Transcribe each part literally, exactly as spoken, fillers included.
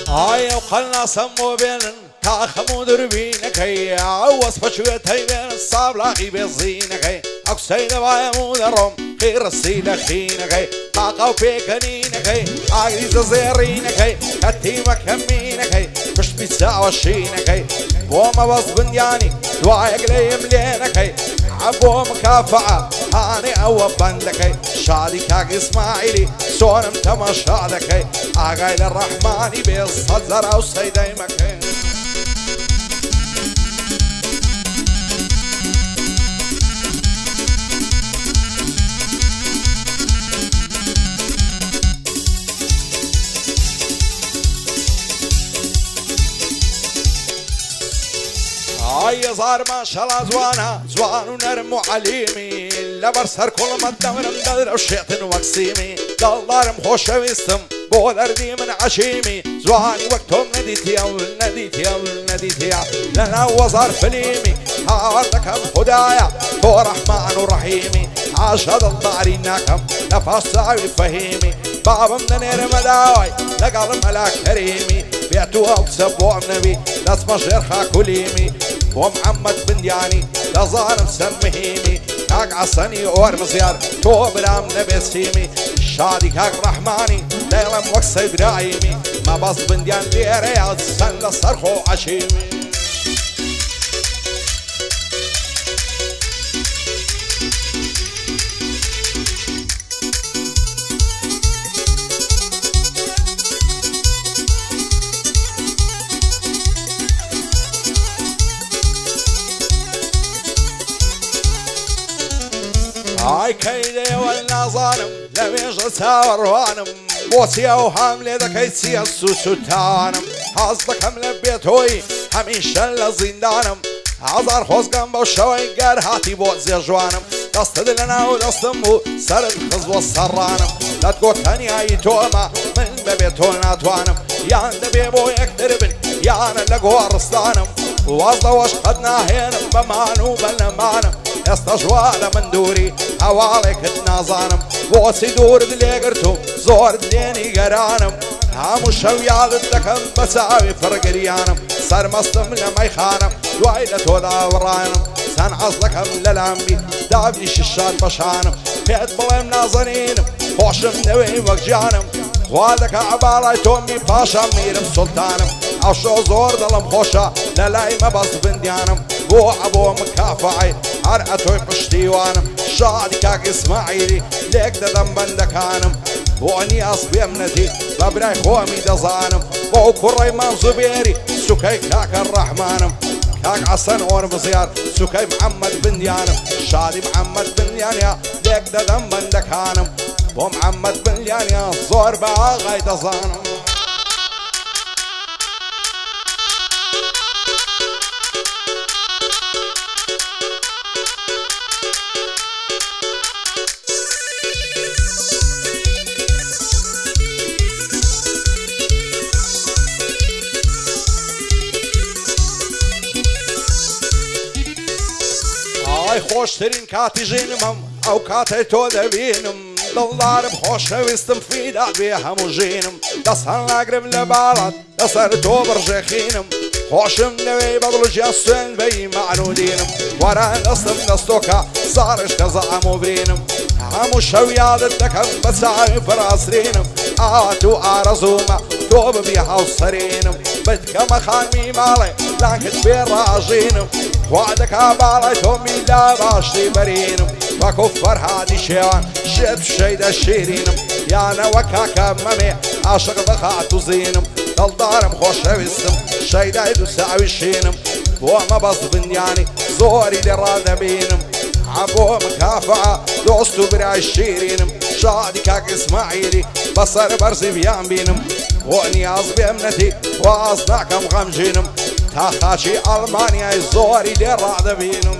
آیا وقلنا سمو بین تاخمو دربینك هي وصفة شويتي بين الصابلاقي بالزينك هي أقصيد بايمو درم خير السيلة خينك هي طاقة وبيكنينك هي عاقريز زيرينك هي كتيمك همينك هي مش بيتساع وشينك هي بوما بص بندياني دوايق لي ملينك هي عبو مكافعة هاني أو بندك هي شادي كاك إسماعيلي سونم تمشادك هي عقايل الرحماني بالصدر أو سيدي مكين هاي صار ما شاء الله زوانا زوان ونرم وعليمي لبرسر كل ما الدمر مدر وشيطن وقسيمي دلارم خوش ويستم بول اردي من عشيمي زوان وقتهم نديتي او نديتي او نديتي لنا وصار فليمي هاردكم هدايا تو رحمن ورحيمي عاشد الضاري ناكم نفس صعب فهيمي بابا من نير مداوي لقال ملاك كريمي بيعتوها وكسبوا النبي لاسم شيرخا كليمي ومحمد بن دياني لظالم سمهيمي كاك عصني اور مزيار تو برام نبي سيمي شادي كاك رحماني ليلم وكسي برايمي ما بص بن ديان ليرياد سن صرخو عشيمي هاي كيدي ولا ظالم لميش تساور وانم بوسيا وحاملة ذكيتسي السوسو تانم حصدك هم لبيت هوي همين شل زندانم عذر خوز قنبا وشوي قار هاتي بوت زي جوانم دست دلنا ودستمو سرد خزو السرانم لا تقول تاني اي توما من ببيتو ناتوانم يان دبيبو يكتربن يان لقو رصدانم وازدا وش قدنا هينم بمانو بلمانم استجوال من دوري حواليك النازانم بوسي دور دلي قرتو زور دليني قرانم هامو شويال الدكم بساوي فرق ريانم صار مصدم لما يخانم دوائلة ولا ورانم سان عصلكم للامبي دابني ششان بشانم فيت بلايم نازنينم خوشم نوي وقجانم خوالك عبالاي تومي باشا ميرم سلطانم عشو زور دلم خوشا للاي مبص بنديانم بو عبو مكافعي عرقتوي بشتيوانم شادي كاك اسماعيلي ليك ددم بندكانم بوني اصبي امنتي ببراي خومي دزانم بو كري منصبيري سكي كاك الرحمانم كاك عصن اور مزيار سكي محمد بن ديانم شادي محمد بن ديانيا ليك ددم بندكانم بو محمد بن ديانيا زور باغاي دزانم خوشترین کاتی جینم او کاتی تو دبینم دلارم خوش ویستم فیداد بی همو جینم دستان لاگرم لبالات دستان تو برجخینم خوشم نوی بدل جاسن بی معنودینم وران دستم دستوکا صارش کزامو برینم همو شویاد دکم بسعی فراسرینم آتو آرزوما تو ببی حوصرینم بدکم خانمی مالی لانکت بی راجینم وعدك عبالي تومي لا باشتي برينم وكفر هادي شيوان شد شيدا شيرينم يانا وكاكا ممي عاشق بخاتو زينم دلدارم خوش ويستم شيدا يدو ساوي شينم وما بص بنياني زوري لرادا بينم عبو مكافعة دوستو براي شيرينم شادي كاك اسماعيلي بصر برزي بيان بينم ونياز بامنتي واصنعكم غمجينم تاخاشي ألمانيا الزوري لرادا بينم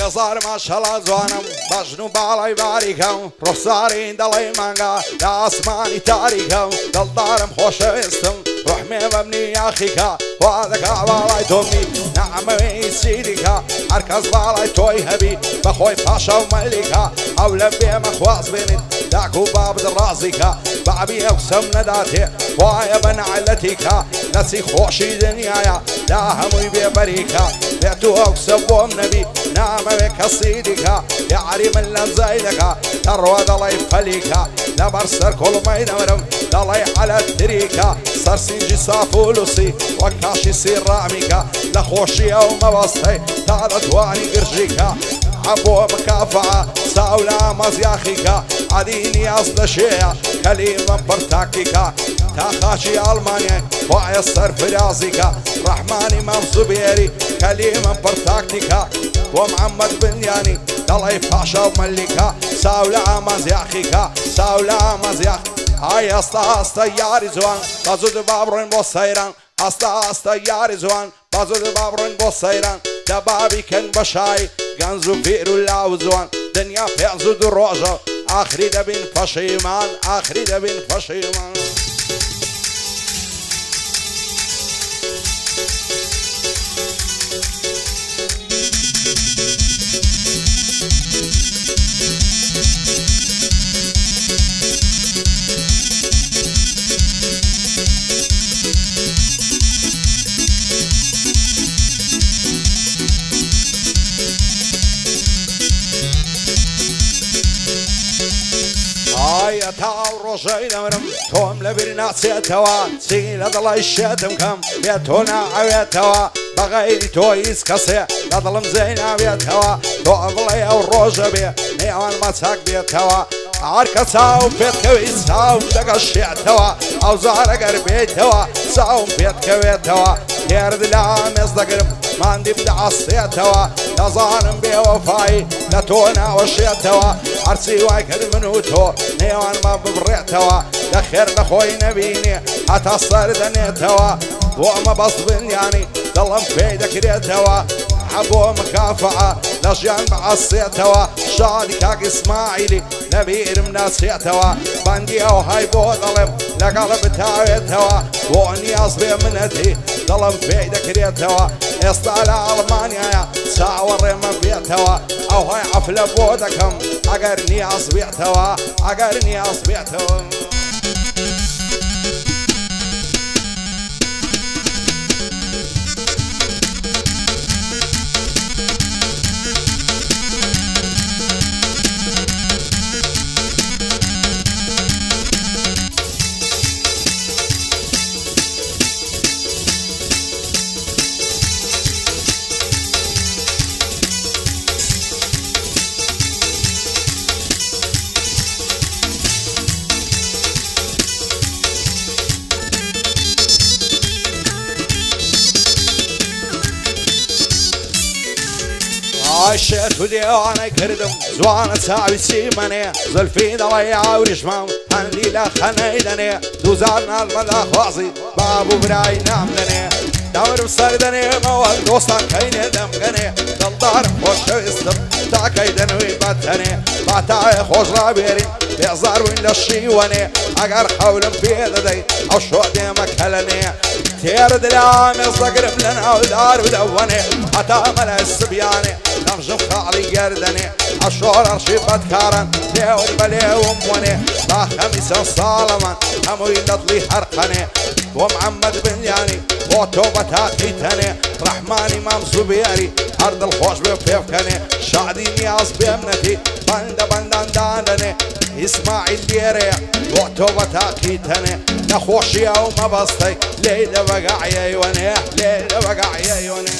بێزار ماشەڵا جوانم بەژن و باڵای باریکەم ڕوخسارین دەڵێ مانگا لە ئاسمانی تاریکەم دڵدارم خۆشەویستم ڕحمێ بەمنی یاخیکە وا دەکا باڵای تۆمی نەعمەوەی سیریکە هەرکەس باڵای تۆی هەبی بەخۆی پاشە و مەلیکە ئەو لە بێمە خواز بێنیت داک و بابد ڕازیکە بابی ئەو سەم نەداتێ وایە بە نەعلەتیکە نەسی خۆشی دنیایە لا هەمووی بێبەریکە بێت و ئەو سە بۆم نەبی نامەوێ کەسی دیکە یاری من لەم زایدەکە تەڕوە دەڵێ فەلیکە لەبەر سەر کوڵمەی نەمرم دەڵێ عەلەت تریکە سەرسینجی ساف و لوسی وەک کاشی سیڕامیکە لە خۆشی ئەو مەبەستەی تا دەتوانی گرژیکە عبۆ مکافعە ساولا مەزیاخیکە عەدی نیاز دەشەیە کەلیمەم پڕ تاکتیکە تا خاچی ئەڵمانیای وایە سەرفرازیکە ڕەحمانی مام زوبێری کەلیمەم پڕ تاکتیکە بۆ محەممەد بنیانی دەڵێ پاشە و مەلیکە ساولا مەزیاخیکە ساولا مەزیاخ ئای ئەستا ئەستا یاری جوان بەزود با بڕۆین بۆ سەیران ئەستا ئەستا یاری جوان بەزود با بڕۆین بۆ سەیران دەبابی کەن بەشای گەنج و پیر و لاو جوان دنیا پێنج و دوو ڕۆژە ئاخری دەبین پەشیمان ئاخری دەبین پەشیمان ئایا تاو ڕۆژەی دەمرم تۆم لەبیر ناچێتەوە چی لە دڵی شێتم کەم بێت تۆ ناعەوێتەوە بەغەیری تۆ هیچ کەسێ لە دڵم جێی ناوێتەوە تۆ بڵێ ئەو ڕۆژە بێ نێوان مەچاک بێتەوە هەرکە چاوم پێتکەوی چاوم دەگەشێتەوە ئەو زارەگەر بێتەوە چاوم پێتکەوێتەوە هێرد لە ئامێز دەگرم ماندیم دەعەسێتەوە دەزانم بێوەفایی لە تۆ ناوەشێتەوە هەرچی وای کرد من و تۆ نێوانمە ببڕێتەوە دەخێر لە خۆی نەبینێ هەتا سەر دەنێتەوە بۆ ئەمە بەست بنیانی دڵم پێی دەکرێتەوە حەبۆ مکافعە لە ژیان بەعەسێتەوە شادی کاک ئیسماعیلی لەبیرم ناچێتەوە بەندی ئەو های بۆ دەڵێم لەگەڵ بتاوێتەوە بۆ نیاز بێ منەتی دڵم پێی دەکرێتەوە ئێستا لە ئەڵمانیایە چاوەڕێمە بێتەوە ئەو های عەفلە بۆ دەکەم ئەگەر نیاز بێتەوە ئەگەر نیاز بێتەوە شێت و دێوانەی کردم جوانە چاوی چیمەنێ زولفی دەڵی ئاوریشمام هەندی لە خەنەی دەنێ دووزار ناڵمەدا خوازی باب و برای نام دەنێ داورم سەر دەنێمەوە دۆستان کەینێ دەمگەنێ دڵدارم خۆشەویستم تاکەی دەنوی بەتەنێ باتایە خۆش ڕابێرین بێزار بووین لە شیوەنێ ئەگەر حەولم پێ دەدەی ئەو شۆ دێمە کەلەنێ تێرد لە ئامێز دەگرم لە ناودار بدەوەنێ هەتا مەلای سبیانێ دەمژم خاڵی گەردەنێ ئەشۆر ئەرشی بەدکارن لێوم بەلێوم وەنێ با خەمیسە ساڵەمان هەمووی لە دڵی هەرقەنێ بۆ محەممەد بنیانی بۆ تۆ بە تاقیتەنێ ڕەحمانی مام زوبێری هەر دڵخۆش بێ پێ بکەنێ شادی نیاز بێمنەتی بەندە بەنداندانەنێ ئیسماعیل لێرەیە بۆ تۆ بە تاقیتەنێ نەخۆشیە و مەبەستەی لێ لە بەگاعیەی وەنێ لێ لە بەگاعیەی وەنێ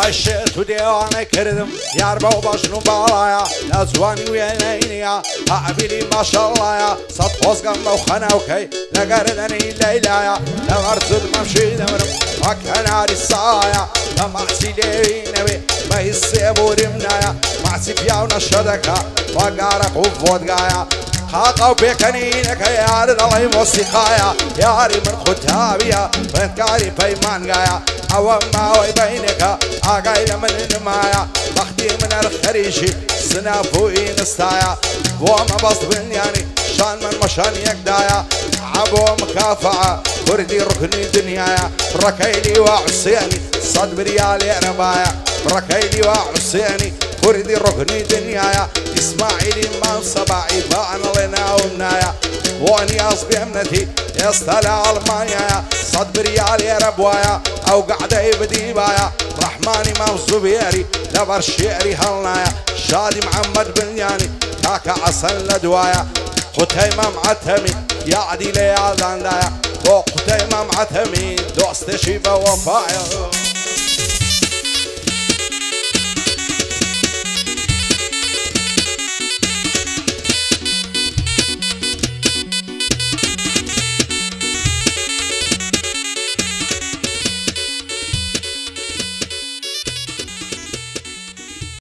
عشت وديواني كردم يا ربا وبجنو بالايا لا زواني وينينيا عبيلي ما شاء الله يا صد خوز قمبا وخناوكي لا قردني ليلايا لا مرتد ممشي دمرم وكان عاري السايا لا معسي لينبي ما يسيبو رمنايا معسي بياونا شدكا وقارق وفودقايا خاقو بيكنينك يا رد الله موسيقايا يا عري من ختابيا فانكاري بيمان قايا عوام ماوي بينك عقايل من النمايا بختي من الخريشي سنافوي نستايا وما بسط بنياني شان من مشان يقدايا عبو مكافعة وردي ركني دنيايا ركيلي وعصياني صد بريالي ربايا ركيلي وعصياني وردي ركني دنيايا اسماعيلي ما صباعي فانا لنا ومنايا واني اصبي امنتي يستلع المانيا صد بريال يا ربوايا او قاعده يبدي بايا رحماني ما وزبيري لبر شعري هلنايا شادي محمد بنياني كاكا عسل لدوايا قتيمة معتمي يا عدي لي عداندايا قتيمة معتمي دوست شيبه وفايا